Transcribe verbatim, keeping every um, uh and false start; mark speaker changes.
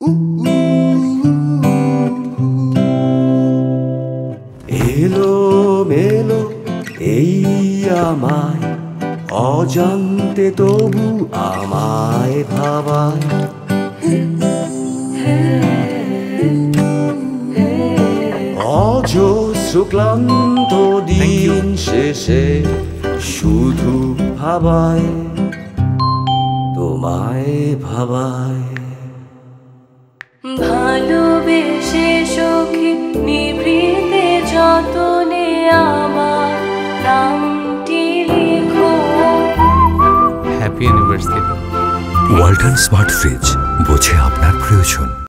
Speaker 1: এলো মেলো এই আমায় অজান্তে তবু আমায় ভাবায়। অজস্র ক্লান্ত দিন শেষে শুধু ভাবায়, তোমায় ভাবায়।
Speaker 2: ভালোবেসে সখী নিভৃতে যতনে আমার নামটি লিখো।
Speaker 3: Happy anniversary.
Speaker 4: Walton smart fridge, বোঝে আপনার প্রয়োজন।